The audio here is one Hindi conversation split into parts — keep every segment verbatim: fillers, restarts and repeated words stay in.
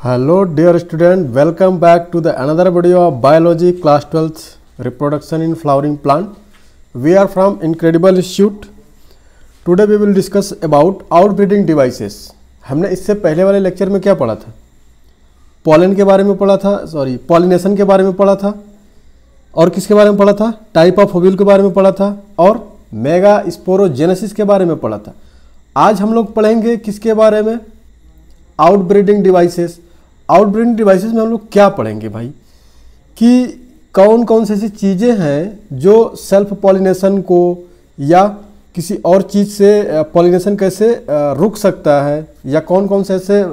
Hello dear student, welcome back to the another video of biology class twelfth reproduction in flowering plant. We are from Incredible Institute. Today we will discuss about outbreeding devices. हमने इससे पहले वाले लेक्चर में क्या पढ़ा था? पॉलन के बारे में पढ़ा था, सॉरी पॉलिनेशन के बारे में पढ़ा था, और किसके बारे में पढ़ा था? टाइप ऑफ ओव्यूल के बारे में पढ़ा था, और मेगा स्पोरोजेनेसिस के बारे में पढ़ा था. आज हम लोग पढ़ेंगे किसके बारे में? Outbreeding devices. आउटब्रीडिंग डिवाइसेस में हम लोग क्या पढ़ेंगे भाई, कि कौन कौन सी ऐसी चीज़ें हैं जो सेल्फ पॉलिनेशन को या किसी और चीज़ से पॉलिनेशन कैसे रुक सकता है, या कौन कौन से ऐसे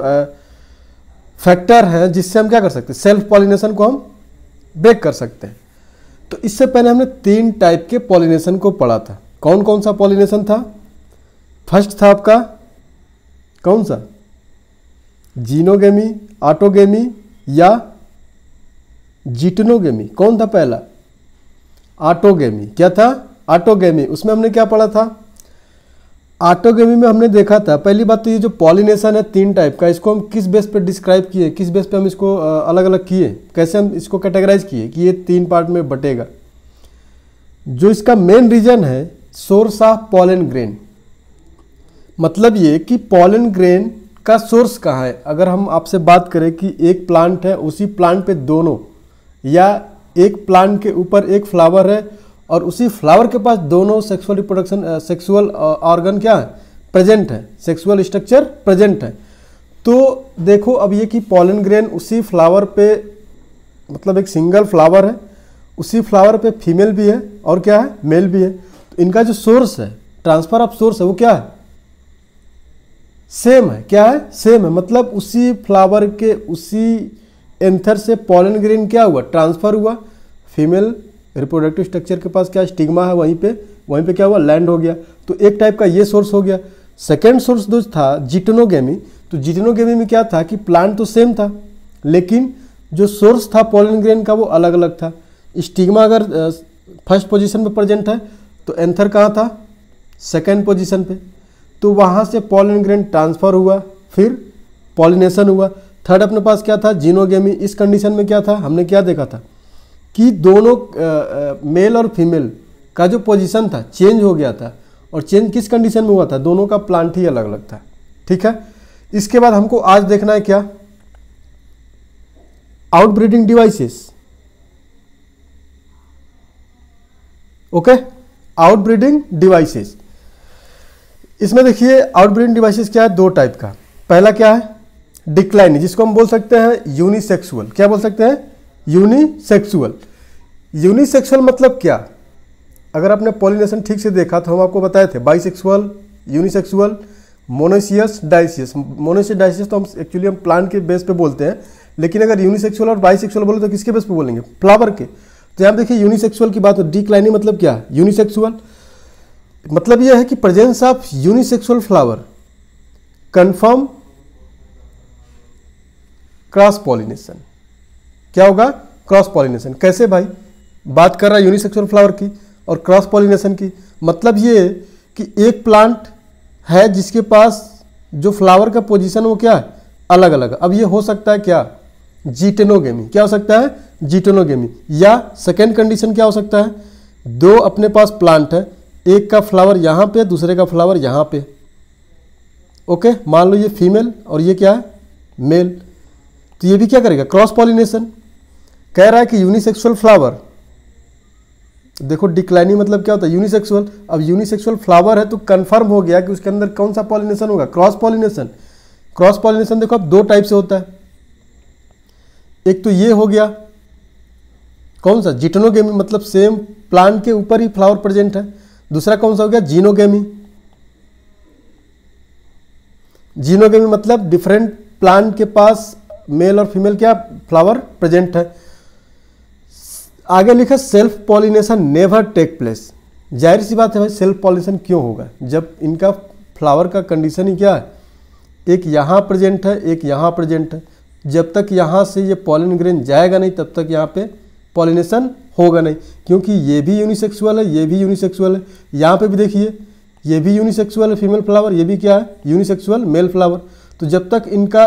फैक्टर हैं जिससे हम क्या कर सकते हैं, सेल्फ पॉलिनेशन को हम ब्रेक कर सकते हैं. तो इससे पहले हमने तीन टाइप के पॉलिनेशन को पढ़ा था. कौन कौन सा पॉलिनेशन था? फर्स्ट था आपका कौन सा? जीनोगेमी, ऑटोगेमी या जिटनोगेमी. कौन था पहला? ऑटोगेमी. क्या था? ऑटोगेमी. उसमें हमने क्या पढ़ा था? ऑटोगेमी में हमने देखा था, पहली बात तो ये जो पॉलिनेशन है तीन टाइप का, इसको हम किस बेस पे डिस्क्राइब किए, किस बेस पे हम इसको अलग अलग किए, कैसे हम इसको कैटेगराइज किए कि ये तीन पार्ट में बटेगा. जो इसका मेन रीजन है सोर्स ऑफ पॉलन ग्रेन. मतलब ये कि पॉलन ग्रेन का सोर्स कहाँ है. अगर हम आपसे बात करें कि एक प्लांट है, उसी प्लांट पे दोनों, या एक प्लांट के ऊपर एक फ्लावर है और उसी फ्लावर के पास दोनों सेक्सुअल रिप्रोडक्शन सेक्सुअल ऑर्गन क्या है, प्रेजेंट है, सेक्सुअल स्ट्रक्चर प्रेजेंट है. तो देखो अब ये कि पॉलन ग्रेन उसी फ्लावर पे, मतलब एक सिंगल फ्लावर है, उसी फ्लावर पे फीमेल भी है और क्या है, मेल भी है. तो इनका जो सोर्स है, ट्रांसफर ऑफ सोर्स है, वो क्या है, सेम है. क्या है? सेम है. मतलब उसी फ्लावर के उसी एंथर से पॉलन ग्रेन क्या हुआ, ट्रांसफर हुआ. फीमेल रिप्रोडक्टिव स्ट्रक्चर के पास क्या स्टिग्मा है, वहीं पे वहीं पे क्या हुआ, लैंड हो गया. तो एक टाइप का ये सोर्स हो गया. सेकेंड सोर्स जो था जिटनोगेमी. तो जिटनोगेमी में क्या था कि प्लांट तो सेम था, लेकिन जो सोर्स था पॉलन ग्रेन का वो अलग अलग था. स्टिग्मा अगर फर्स्ट पोजीशन पे प्रेजेंट है तो एंथर कहाँ था, सेकेंड पोजीशन पे. तो वहाँ से पॉलन ग्रेन ट्रांसफर हुआ, फिर पॉलिनेशन हुआ. थर्ड अपने पास क्या था, जीनोगेमी. इस कंडीशन में क्या था, हमने क्या देखा था कि दोनों आ, मेल और फीमेल का जो पोजीशन था चेंज हो गया था. और चेंज किस कंडीशन में हुआ था, दोनों का प्लांट ही अलग अलग था. ठीक है. इसके बाद हमको आज देखना है क्या, outbreeding devices. Okay, outbreeding devices. इसमें देखिए आउटब्रीडिंग डिवाइसेस क्या है, दो टाइप का. पहला क्या है, डिक्लाइनी, जिसको हम बोल सकते हैं यूनिसेक्सुअल. क्या बोल सकते हैं, यूनिसेक्सुअल. यूनिसेक्सुअल मतलब क्या, अगर आपने पॉलिनेशन ठीक से देखा तो हम आपको बताए थे bisexual, unisexual, monoecious, dioecious. Monoecious dioecious तो हम एक्चुअली हम प्लांट के बेस पे बोलते हैं, लेकिन अगर यूनिसेक्सुअल और बाइसेक्सुअल बोले तो किसके बेस पे बोलेंगे, फ्लावर के. तो यहाँ देखिए यूनिसेक्सुअल की बात हो. डिक्लाइनी मतलब क्या, यूनिसेक्सुअल मतलब यह है कि presence of unisexual flower confirm cross pollination. क्या होगा, क्रॉस पॉलिनेशन. कैसे भाई, बात कर रहा है यूनिसेक्सुअल फ्लावर की और क्रॉस पॉलिनेशन की. मतलब ये कि एक प्लांट है जिसके पास जो फ्लावर का पोजीशन वो क्या है, अलग अलग. अब ये हो सकता है क्या, जिटेनोगेमी. क्या हो सकता है, जिटेनोगेमी. या सेकेंड कंडीशन क्या हो सकता है, दो अपने पास प्लांट है, एक का फ्लावर यहाँ पे, दूसरे का फ्लावर यहाँ पे. ओके, मान लो ये फीमेल और ये क्या है, मेल. तो ये भी क्या करेगा, क्रॉस पॉलिनेशन. कह रहा है कि यूनिसेक्सुअल फ्लावर, देखो डिक्लाइनिंग मतलब क्या होता है, यूनिसेक्सुअल. अब यूनिसेक्सुअल फ्लावर है तो कंफर्म हो गया कि उसके अंदर कौन सा पॉलिनेशन होगा, क्रॉस पॉलिनेशन. क्रॉस पॉलिनेशन देखो अब दो टाइप से होता है. एक तो ये हो गया कौन सा, जिटनोगेमी, मतलब सेम प्लांट के ऊपर ही फ्लावर प्रेजेंट है. दूसरा कौन सा हो गया, जीनोगेमी. जीनोगेमी मतलब डिफरेंट प्लांट के पास मेल और फीमेल क्या फ्लावर प्रेजेंट है. आगे लिखा self pollination never take place. जाहिर सी बात है भाई, सेल्फ पॉलिनेशन क्यों होगा जब इनका फ्लावर का कंडीशन ही क्या है, एक यहाँ प्रेजेंट है, एक यहाँ प्रेजेंट है. जब तक यहाँ से ये पॉलन ग्रेन जाएगा नहीं तब तक यहाँ पे पॉलिनेशन होगा नहीं, क्योंकि ये भी यूनिसेक्सुअल है, ये भी यूनिसेक्सुअल है. यहाँ पे भी देखिए ये भी यूनिसेक्सुअल है फीमेल फ्लावर, ये भी क्या है, यूनिसेक्सुअल मेल फ्लावर. तो जब तक इनका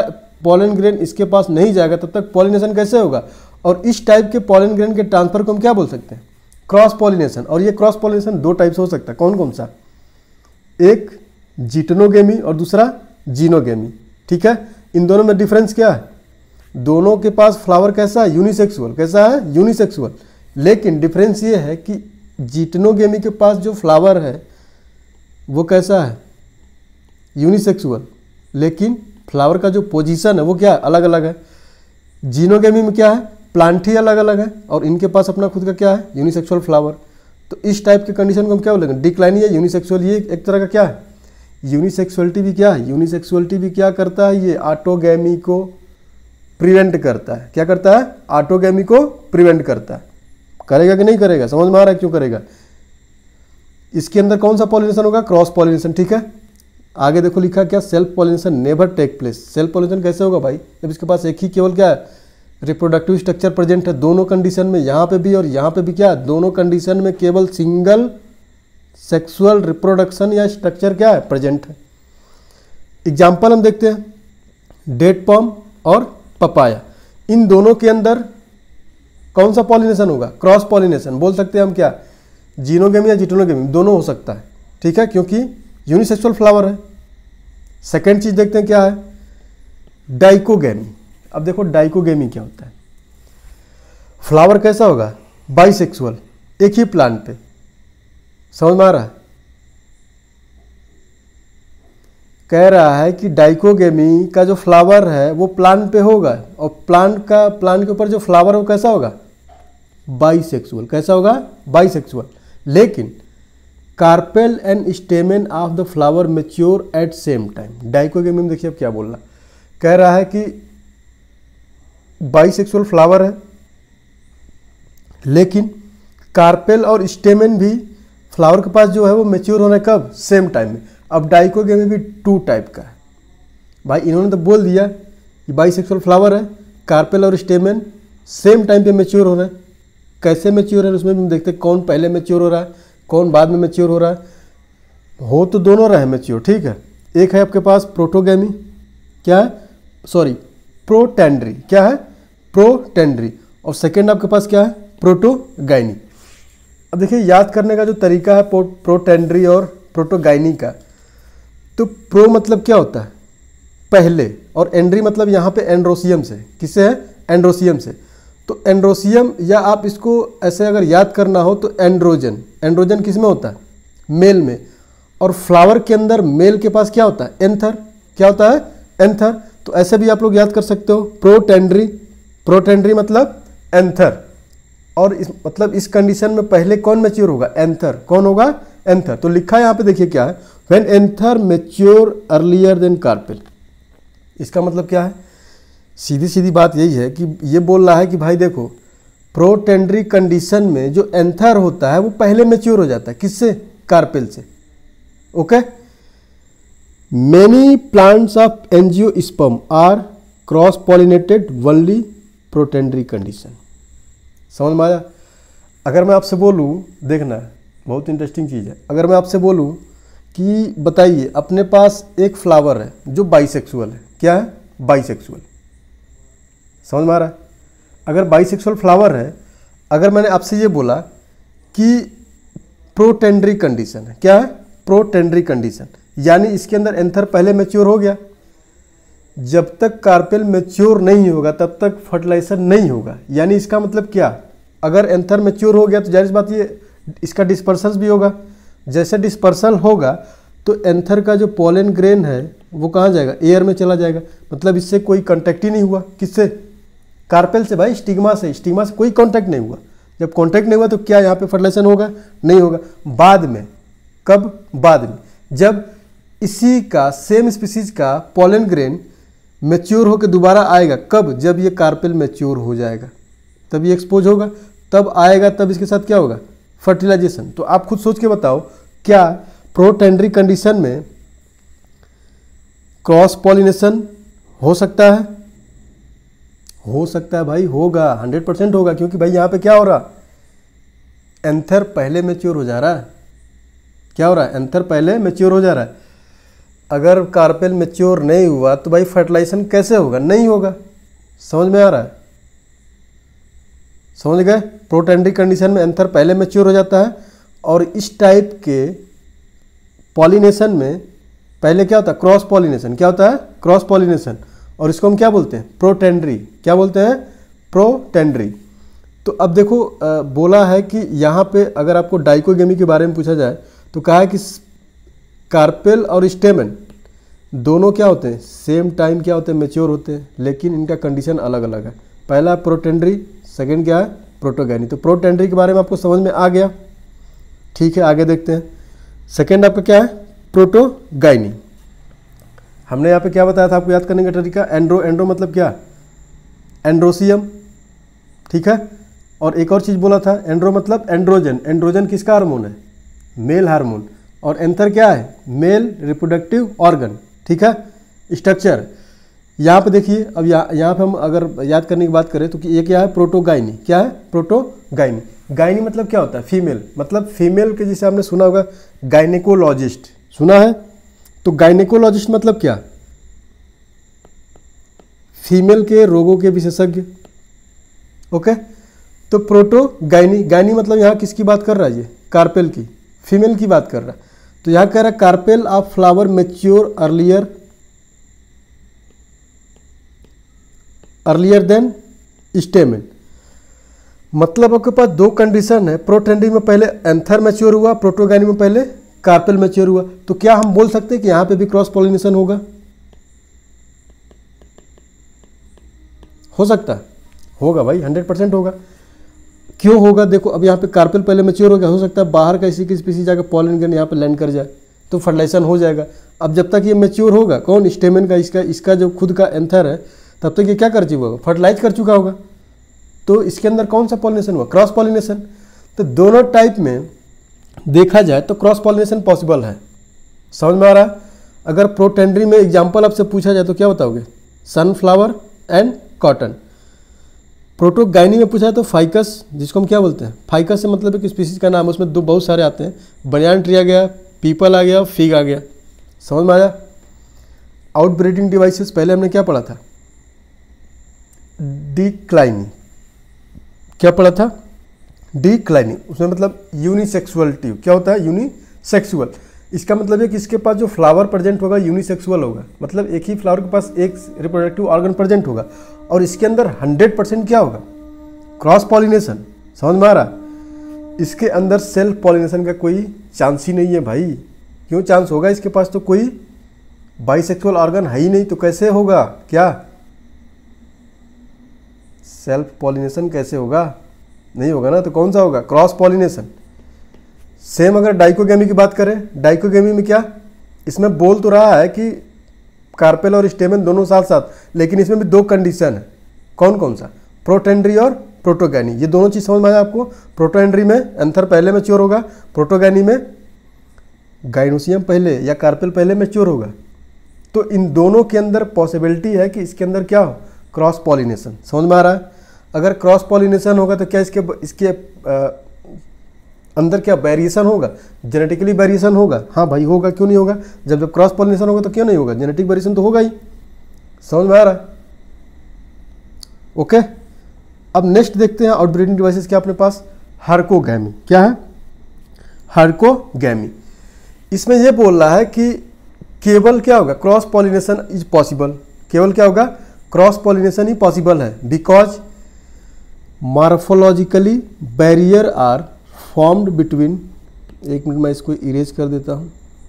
पॉलन ग्रेन इसके पास नहीं जाएगा तब तक पॉलिनेशन कैसे होगा। और इस टाइप के पॉलन ग्रेन के ट्रांसफर को हम क्या बोल सकते हैं, क्रॉस पॉलिनेशन। और ये क्रॉस पॉलिनेशन दो टाइप से हो सकता है, कौन कौन सा, एक जिटनोगेमी और दूसरा जीनोगेमी। ठीक है, इन दोनों में डिफरेंस क्या है, दोनों के पास फ्लावर कैसा है, यूनिसेक्सुअल। कैसा है, यूनिसेक्सुअल। लेकिन डिफरेंस ये है कि जिटनोगेमी के पास जो फ्लावर है वो कैसा है, यूनिसेक्सुअल, लेकिन फ्लावर का जो पोजीशन है वो क्या है, अलग अलग है। जीनोगेमी में क्या है, प्लांट ही अलग अलग है और इनके पास अपना खुद का क्या है, यूनिसेक्सुअल फ्लावर। तो इस टाइप के कंडीशन को हम क्या बोलेंगे, डिक्लाइन या यूनिसेक्सुअल। ये एक तरह का क्या है, यूनिसेक्सुअलिटी भी क्या है, यूनिसेक्सुअलिटी भी क्या करता है, ये ऑटोगेमी को प्रिवेंट करता है। क्या करता है, ऑटोगेमी को प्रिवेंट करता है। करेगा कि नहीं करेगा, समझ में आ रहा है क्यों करेगा। इसके अंदर कौन सा पॉलिनेशन होगा, क्रॉस पॉलिनेशन। ठीक है, आगे देखो लिखा क्या, self pollination never take place. Self pollination कैसे होगा भाई, जब इसके पास एक ही केवल क्या है, रिप्रोडक्टिव स्ट्रक्चर प्रेजेंट है दोनों कंडीशन में, यहाँ पे भी और यहाँ पे भी क्या है, दोनों कंडीशन में केवल सिंगल सेक्सुअल रिप्रोडक्शन या स्ट्रक्चर क्या है, प्रेजेंट है। एग्जाम्पल हम देखते हैं, डेट पॉम और पपाया, इन दोनों के अंदर कौन सा पॉलिनेशन होगा, क्रॉस पॉलिनेशन। बोल सकते हैं हम क्या, जीनोगेमी या जिटोनोगेमी, दोनों हो सकता है। ठीक है, क्योंकि यूनिसेक्सुअल फ्लावर है। सेकेंड चीज देखते हैं क्या है, डाइकोगेमी। अब देखो डाइकोगेमी क्या होता है, फ्लावर कैसा होगा, बाइसेक्सुअल, एक ही प्लांट पे। समझ में आ रहा है, कह रहा है कि डाइकोगेमी का जो फ्लावर है वो प्लांट पे होगा और प्लांट का प्लांट के ऊपर जो फ्लावर है वो कैसा होगा, बाइसेक्सुअल। कैसा होगा, बाइसेक्सुअल। लेकिन carpel and stamen of the flower mature at same time. Dichogamy में देखिए अब क्या बोल रहा, कह रहा है कि बाइसेक्सुअल फ्लावर है लेकिन कार्पेल और स्टेमेन भी फ्लावर के पास जो है वो मैच्योर होना है कब, सेम टाइम में। अब डाइकोगेमी भी टू टाइप का है भाई, इन्होंने तो बोल दिया कि बाइसेक्सुअल फ्लावर है, कार्पेल और स्टेमेन सेम टाइम पे मैच्योर हो रहा है। कैसे मैच्योर है उसमें भी हम देखते हैं, कौन पहले मैच्योर हो रहा है, कौन बाद में मैच्योर हो रहा है। हो तो दोनों रहे मैच्योर। ठीक है, एक है आपके पास प्रोटोगेमी, क्या है, सॉरी प्रोटेंड्री, क्या है, प्रोटेंड्री। और सेकेंड आपके पास क्या है, प्रोटोगाइनी। अब देखिए याद करने का जो तरीका है प्रोटेंड्री और प्रोटोगाइनी का, तो प्रो मतलब क्या होता है, पहले, और एंड्री मतलब यहाँ पे एंड्रोसियम से, किससे है, एंड्रोसियम से। तो एंड्रोसियम, या आप इसको ऐसे अगर याद करना हो तो एंड्रोजन, एंड्रोजन किस में होता है, मेल में। और फ्लावर के अंदर मेल के पास क्या होता है, एंथर। क्या होता है, एंथर। तो ऐसे भी आप लोग याद कर सकते हो, प्रोटेंड्री, प्रोटेंड्री मतलब एंथर। और इस मतलब इस कंडीशन में पहले कौन मैच्योर होगा, एंथर। कौन होगा, एंथर। तो लिखा है यहाँ पे देखिए क्या है, when anther mature earlier than carpel. इसका मतलब क्या है, सीधी सीधी बात यही है कि ये बोल रहा है कि भाई देखो प्रोटेंड्री कंडीशन में जो एंथर होता है वो पहले मैच्योर हो जाता है, किससे, कार्पेल से। Okay, many plants of angiosperm are cross pollinated only protandry condition. समझ में आया। अगर मैं आपसे बोलूँ, देखना बहुत इंटरेस्टिंग चीज़ है, अगर मैं आपसे बोलूँ कि बताइए अपने पास एक फ्लावर है जो बाइसेक्सुअल है, क्या है, बाइसेक्सुअल। समझ में आ रहा है। अगर बाइसेक्सुअल फ्लावर है, अगर मैंने आपसे ये बोला कि प्रोटेंड्री कंडीशन है, क्या है, प्रोटेंड्री कंडीशन, यानी इसके अंदर एंथर पहले मैच्योर हो गया। जब तक कार्पेल मैच्योर नहीं होगा तब तक फर्टिलाइजेशन नहीं होगा। यानी इसका मतलब क्या, अगर एंथर मैच्योर हो गया तो जाहिर सी बात ये इसका डिस्पर्सल भी होगा। जैसे डिस्पर्सल होगा तो एंथर का जो पॉलन ग्रेन है वो कहाँ जाएगा, एयर में चला जाएगा। मतलब इससे कोई कांटेक्ट ही नहीं हुआ, किससे, कार्पेल से भाई, स्टिग्मा से। स्टिग्मा से कोई कांटेक्ट नहीं हुआ। जब कांटेक्ट नहीं हुआ तो क्या यहाँ पे फर्टिलाइजेशन होगा, नहीं होगा। बाद में, कब, बाद में, जब इसी का सेम स्पीसीज का पॉलन ग्रेन मैच्योर होकर दोबारा आएगा, कब, जब ये कार्पेल मैच्योर हो जाएगा तब ये एक्सपोज होगा, तब आएगा, तब इसके साथ क्या होगा, फर्टिलाइजेशन। तो आप खुद सोच के बताओ, क्या प्रोटेंड्री कंडीशन में क्रॉस पॉलिनेशन हो सकता है, हो सकता है भाई, होगा, हंड्रेड परसेंट होगा। क्योंकि भाई यहाँ पे क्या हो रहा, एंथर पहले मैच्योर हो जा रहा है। क्या हो रहा है, एंथर पहले मैच्योर हो जा रहा है। अगर कार्पेल मैच्योर नहीं हुआ तो भाई फर्टिलाइजेशन कैसे होगा? नहीं होगा। समझ में आ रहा है? समझ गए? प्रोटेंड्री कंडीशन में एंथर पहले मैच्योर हो जाता है और इस टाइप के पॉलिनेशन में पहले क्या होता है? Cross pollination. क्या होता है? Cross pollination. और इसको हम क्या बोलते हैं? प्रोटेंड्री। क्या बोलते हैं? प्रोटेंड्री। तो अब देखो आ, बोला है कि यहाँ पे अगर आपको डाइकोगेमी के बारे में पूछा जाए तो कहा है कि कार्पेल और स्टेमन दोनों क्या होते हैं? सेम टाइम क्या होते हैं? मैच्योर होते हैं, लेकिन इनका कंडीशन अलग अलग है। पहला प्रोटेंड्री, सेकंड क्या है? प्रोटोगैनी। तो प्रोटेंड्री के बारे में आपको समझ में आ गया। ठीक है, आगे देखते हैं। सेकंड आपका क्या है? प्रोटोगाइनी। हमने यहाँ पे क्या बताया था आपको याद करने का तरीका? एंड्रो। एंड्रो मतलब क्या? एंड्रोसियम। ठीक है। और एक और चीज़ बोला था, एंड्रो मतलब एंड्रोजन। एंड्रोजन किसका हार्मोन है? Male hormone. और एंथर क्या है? Male reproductive organ. ठीक है। स्ट्रक्चर यहाँ पे देखिए, अब यहाँ यहाँ पे हम अगर याद करने की बात करें तो कि ये क्या है? प्रोटोगाइनी। क्या है? प्रोटोगाइनी। गाइनी मतलब क्या होता है? फीमेल। मतलब फीमेल के, जिसे आपने सुना होगा गायनेकोलॉजिस्ट, सुना है? तो गायनेकोलॉजिस्ट मतलब क्या? फीमेल के रोगों के विशेषज्ञ। ओके। तो प्रोटोगाइनी, गाइनी मतलब यहाँ किसकी बात कर रहा है? ये कार्पेल की, फीमेल की बात कर रहा है। तो यहाँ कह रहा है carpel of flower mature earlier earlier than stamen. मतलब आपके पास दो कंडीशन है। प्रोटेंड्री में पहले एंथर मैच्योर हुआ, प्रोटोगाइनी में पहले कार्पेल मैच्योर हुआ। तो क्या हम बोल सकते हैं कि यहाँ पे भी क्रॉस पॉलिनेशन होगा? हो सकता है, होगा भाई, हंड्रेड परसेंट होगा। क्यों होगा? देखो अब यहाँ पे कार्पेल पहले मैच्योर हो गया, हो सकता है बाहर का इसी की स्पीसीज जाकर पॉलन गन यहाँ पे लैंड कर जाए तो फर्टिलाइजेशन हो जाएगा। अब जब तक ये मैच्योर होगा, कौन? स्टेमेन का, इसका इसका जो खुद का एंथर है, तब तक ये क्या कर चुका होगा? फर्टिलाइज कर चुका होगा। तो इसके अंदर कौन सा पॉलिनेशन हुआ? Cross pollination. तो दोनों टाइप में देखा जाए तो क्रॉस पॉलिनेशन पॉसिबल है। समझ में आ रहा है? अगर प्रोटेंड्री में एग्जाम्पल आपसे पूछा जाए तो क्या बताओगे? Sunflower and cotton. प्रोटोगाइनी में पूछा है तो फाइकस, जिसको हम क्या बोलते हैं? फाइकस से मतलब एक स्पीसीज का नाम है, उसमें दो बहुत सारे आते हैं। बनियान ट्री आ गया, पीपल आ गया, फिग आ गया। समझ में आया? आउट ब्रीडिंग डिवाइसेस पहले हमने क्या पढ़ा था? डिक्लाइनी। क्या पढ़ा था? डिक्लाइनी। उसमें मतलब यूनिसेक्सुअलिटी। क्या होता है? यूनिसेक्सुअल। इसका मतलब है कि इसके पास जो फ्लावर प्रेजेंट होगा यूनिसेक्सुअल होगा, मतलब एक ही फ्लावर के पास एक रिप्रोडक्टिव ऑर्गन प्रेजेंट होगा और इसके अंदर हंड्रेड परसेंट क्या होगा? Cross pollination. समझ में आ रहा? इसके अंदर सेल्फ पॉलिनेशन का कोई चांस ही नहीं है भाई। क्यों चांस होगा? इसके पास तो कोई बाइसेक्सुअल ऑर्गन है ही नहीं, तो कैसे होगा? क्या सेल्फ पॉलिनेशन कैसे होगा? नहीं होगा ना। तो कौन सा होगा? Cross pollination. सेम अगर डाइकोगेमी की बात करें, डाइकोगेमी में क्या? इसमें बोल तो रहा है कि कार्पेल और स्टेमन दोनों साथ साथ, लेकिन इसमें भी दो कंडीशन है। कौन कौन सा? प्रोटेंड्री और प्रोटोगैनी। ये दोनों चीज समझ में आया आपको? प्रोटेंड्री में एंथर पहले मैच्योर होगा, प्रोटोगैनी में गाइनोसियम पहले या कार्पेल पहले मैच्योर होगा। तो इन दोनों के अंदर पॉसिबिलिटी है कि इसके अंदर क्या हो? Cross pollination. समझ में आ रहा है? अगर क्रॉस पॉलिनेशन होगा तो क्या इसके इसके आ, अंदर क्या वेरिएशन होगा? जेनेटिकली वेरिएशन होगा। हाँ भाई होगा, क्यों नहीं होगा? जब जब क्रॉस पॉलिनेशन होगा तो क्यों नहीं होगा? जेनेटिक वेरिएशन तो होगा ही। समझ में आ रहा है? ओके। अब नेक्स्ट देखते हैं आउटब्रीडिंग डिवाइसेस क्या अपने पास? हार्कोगैमी। क्या है? हार्कोगैमी। इसमें यह बोल रहा है कि केवल क्या होगा? Cross pollination is possible. केवल क्या होगा? क्रॉस पॉलिनेशन ही पॉसिबल है। Because morphologically barrier are formed between, एक मिनट मैं इसको इरेज कर देता हूं।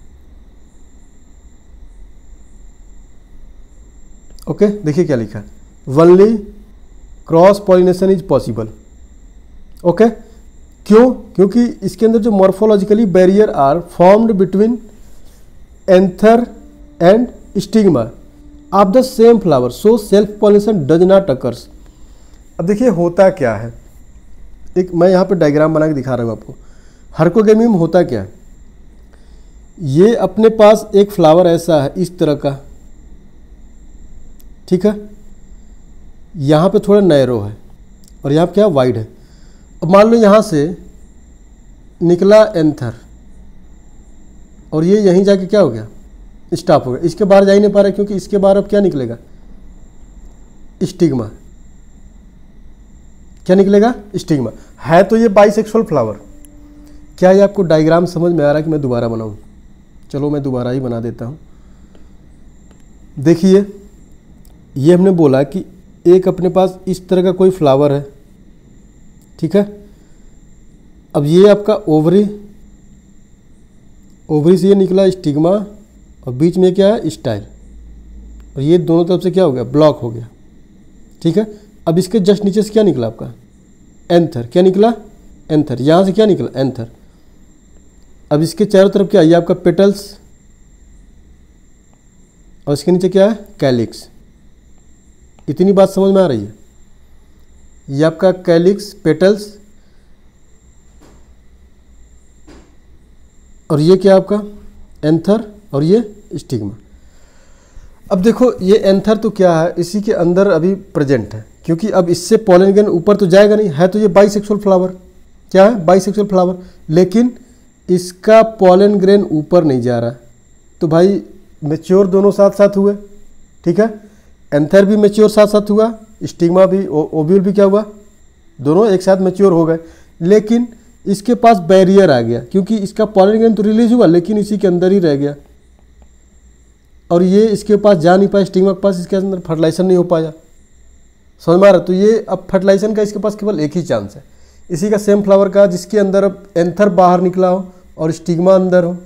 ओके okay, देखिए क्या लिखा है? Only cross pollination is possible. Okay, क्यों? क्योंकि इसके अंदर जो morphologically barrier are formed between anther and stigma of the same flower, so self pollination does not occurs. अब देखिए होता क्या है, एक मैं यहाँ पे डायग्राम बना के दिखा रहा हूँ आपको। हार्कोगैमी में होता क्या है? ये अपने पास एक फ्लावर ऐसा है इस तरह का, ठीक है, यहाँ पे थोड़ा नैरो है और यहाँ पे क्या वाइड है। अब मान लो यहाँ से निकला एंथर और ये यहीं जाके क्या हो गया? स्टॉप हो गया, इसके बाहर जा ही नहीं पा रहा क्योंकि इसके बाहर अब क्या निकलेगा, स्टिग्मा। क्या निकलेगा, स्टिग्मा। है तो ये बाइसेक्सुअल फ्लावर। क्या ये आपको डायग्राम समझ में आ रहा है कि मैं दोबारा बनाऊं? चलो मैं दोबारा ही बना देता हूं। देखिए ये हमने बोला कि एक अपने पास इस तरह का कोई फ्लावर है, ठीक है। अब ये आपका ओवरी, ओवरी से ये निकला स्टिग्मा और बीच में क्या है, स्टाइल, और ये दोनों तरफ से क्या हो गया, ब्लॉक हो गया, ठीक है। अब इसके जस्ट नीचे से क्या निकला आपका, एंथर। क्या निकला, एंथर। यहाँ से क्या निकला, एंथर। अब इसके चारों तरफ क्या है, ये आपका पेटल्स और इसके नीचे क्या है, कैलिक्स। इतनी बात समझ में आ रही है? ये आपका कैलिक्स, पेटल्स और ये क्या आपका एंथर और ये स्टिग्मा। अब देखो ये एंथर तो क्या है, इसी के अंदर अभी प्रेजेंट है, क्योंकि अब इससे पॉलन ग्रेन ऊपर तो जाएगा नहीं, है तो ये बाइसेक्सुअल फ्लावर। क्या है, बाइसेक्सुअल फ्लावर, लेकिन इसका पॉलन ग्रेन ऊपर नहीं जा रहा। तो भाई मैच्योर दोनों साथ साथ हुए, ठीक है। एंथर भी मैच्योर साथ साथ हुआ, स्टिग्मा भी, ओव्यूल भी क्या हुआ, दोनों एक साथ मैच्योर हो गए। लेकिन इसके पास बैरियर आ गया, क्योंकि इसका पॉलन ग्रेन तो रिलीज हुआ लेकिन इसी के अंदर ही रह गया, और ये इसके पास जा नहीं पाया, स्टिग्मा के पास, इसके अंदर फर्टिलाइजेशन नहीं हो पाया। समझ में आ रहा? तो ये अब फर्टिलाइजेशन का इसके पास केवल एक ही चांस है, इसी का सेम फ्लावर का, जिसके अंदर अब एंथर बाहर निकला हो और स्टिग्मा अंदर हो।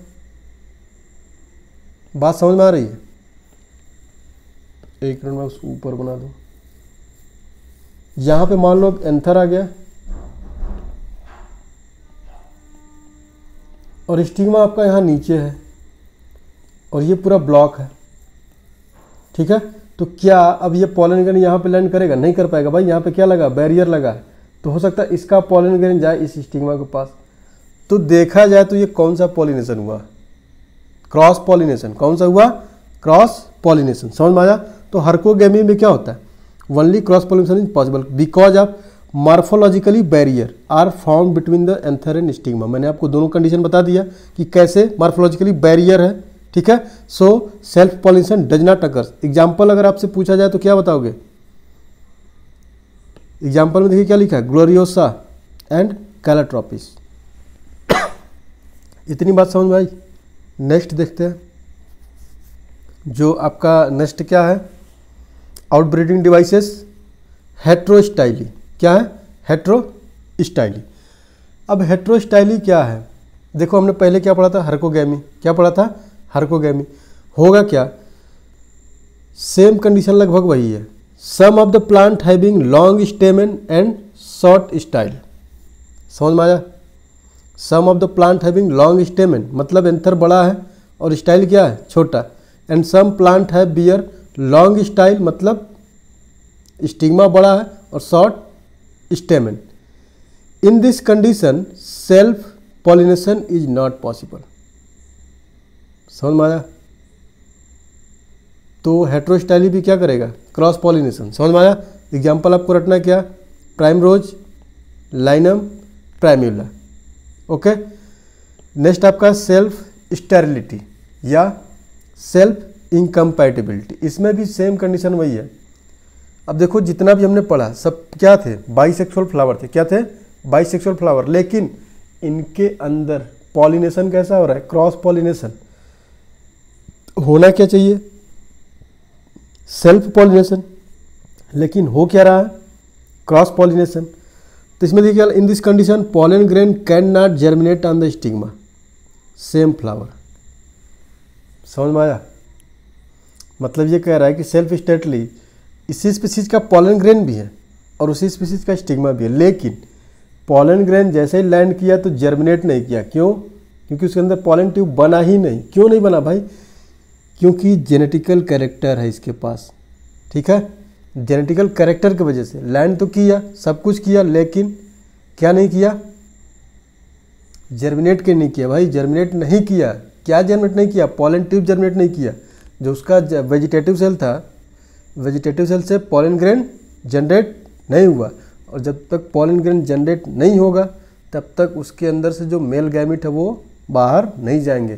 बात समझ में आ रही है? एक मिनट में उसको ऊपर बना दो। यहां पे मान लो एंथर आ गया और स्टिग्मा आपका यहाँ नीचे है और ये पूरा ब्लॉक है, ठीक है। तो क्या अब ये पॉलन ग्रेन यहाँ पे लैंड करेगा? नहीं कर पाएगा भाई, यहाँ पे क्या लगा, बैरियर लगा है। तो हो सकता है इसका पॉलन ग्रेन जाए इस स्टिग्मा के पास। तो देखा जाए तो ये कौन सा पॉलिनेशन हुआ, क्रॉस पॉलिनेशन। कौन सा हुआ, क्रॉस पॉलिनेशन। समझ में आया? तो हर्कोगेमी में क्या होता है, only cross pollination is possible because of morphologically barrier are found between the anther and stigma. मैंने आपको दोनों कंडीशन बता दिया कि कैसे मॉर्फोलॉजिकली बैरियर है, ठीक है। So self pollination does not occurs. Example अगर आपसे पूछा जाए तो क्या बताओगे? एग्जाम्पल में देखिए क्या लिखा है, ग्लोरियोसा एंड कैलाट्रोपिस। इतनी बात समझ में आई? नेक्स्ट देखते हैं, जो आपका नेक्स्ट क्या है, आउटब्रीडिंग डिवाइसेस, हेट्रोस्टाइली। क्या है, हेट्रोस्टाइली। अब हेट्रोस्टाइली क्या है, देखो हमने पहले क्या पढ़ा था, हर्कोगेमी। क्या पढ़ा था, हर्कोगेमी। होगा क्या, सेम कंडीशन लगभग वही है। Some of the plant having long stamen and short style. समझ में आया? Some of the plant having long stamen मतलब एंथर बड़ा है और स्टाइल क्या है, छोटा। And some plant have bear long style मतलब स्टिग्मा बड़ा है और short stamen. In this condition self pollination is not possible. समझ में आया? तो हेट्रोस्टाइली भी क्या करेगा, क्रॉस पॉलिनेशन। समझ में आया? एग्जाम्पल आपको रटना क्या, primrose, linum, primula. Okay. Next आपका सेल्फ स्टेरिलिटी या सेल्फ इनकम्पैटिबिलिटी। इसमें भी सेम कंडीशन वही है। अब देखो जितना भी हमने पढ़ा सब क्या थे, बाइसेक्सुअल फ्लावर थे। क्या थे, बाइसेक्सुअल फ्लावर। लेकिन इनके अंदर पॉलिनेशन कैसा हो रहा है, क्रॉस पॉलिनेशन। होना क्या चाहिए, सेल्फ पॉलिनेशन, लेकिन हो क्या रहा है, क्रॉस पॉलिनेशन। तो इसमें देखिए, in this condition pollen grain can not germinate on the stigma, same flower. समझ में आया? मतलब ये कह रहा है कि सेल्फ स्टेटली इसी स्पीसीज का पॉलन ग्रेन भी है और उसी स्पीसीज का स्टिग्मा भी है, लेकिन पॉलन ग्रेन जैसे ही लैंड किया तो जर्मिनेट नहीं किया। क्यों? क्योंकि उसके अंदर पॉलन ट्यूब बना ही नहीं। क्यों नहीं बना भाई? क्योंकि जेनेटिकल कैरेक्टर है इसके पास, ठीक है। जेनेटिकल कैरेक्टर की वजह से लैंड तो किया, सब कुछ किया, लेकिन क्या नहीं किया, जर्मिनेट के नहीं किया भाई, जर्मिनेट नहीं किया। क्या जर्मिनेट नहीं किया, पॉलन ट्यूब जर्मिनेट नहीं किया। जो उसका वेजिटेटिव सेल था, वेजिटेटिव सेल से पॉलन ग्रेन जनरेट नहीं हुआ, और जब तक पॉलन ग्रेन जनरेट नहीं होगा तब तक उसके अंदर से जो मेल गैमिट है वो बाहर नहीं जाएंगे।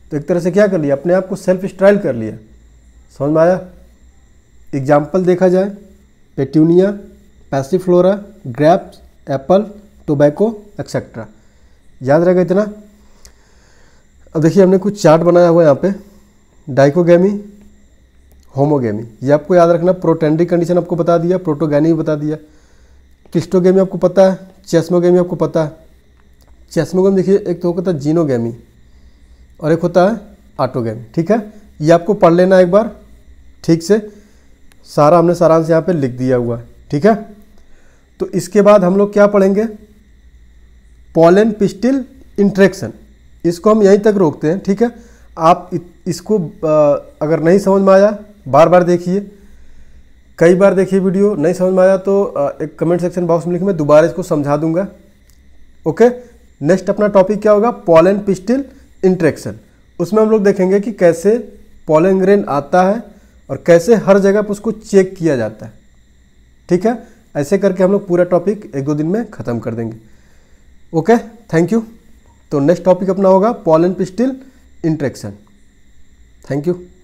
तो एक तरह से क्या कर लिया, अपने आप को सेल्फ स्टाइल कर लिया। समझ में आया? एग्जाम्पल देखा जाए, petunia, passiflora, grapes, apple, tobacco etcetera. याद रहेगा इतना। अब देखिए हमने कुछ चार्ट बनाया हुआ है यहाँ पे, डाइकोगेमी, होमोगेमी, ये आपको याद रखना। प्रोटेंडिक कंडीशन आपको बता दिया, प्रोटोगैनी भी बता दिया, क्लिस्टोगेमी आपको पता है, चेस्मोगेमी आपको पता है। चेस्मोगेमी देखिए एक तो होता है जीनोगेमी और एक होता है ऑटोगेमी। ठीक है, ये आपको पढ़ लेना एक बार ठीक से, सारा हमने सारांश यहाँ पे लिख दिया हुआ है। ठीक है, तो इसके बाद हम लोग क्या पढ़ेंगे, पॉलन पिस्टिल इंट्रैक्शन, इसको हम यहीं तक रोकते हैं। ठीक है, आप इसको अगर नहीं समझ में आया बार बार देखिए, कई बार देखिए वीडियो, नहीं समझ में आया तो एक कमेंट सेक्शन बॉक्स में लिखिए, मैं दोबारा इसको समझा दूंगा। ओके, नेक्स्ट अपना टॉपिक क्या होगा, पॉलन पिस्टिल इंट्रैक्शन। उसमें हम लोग देखेंगे कि कैसे पॉलन ग्रेन आता है और कैसे हर जगह पर उसको चेक किया जाता है। ठीक है, ऐसे करके हम लोग पूरा टॉपिक एक दो दिन में ख़त्म कर देंगे। Okay, thank you. तो नेक्स्ट टॉपिक अपना होगा pollen pistil interaction. Thank you.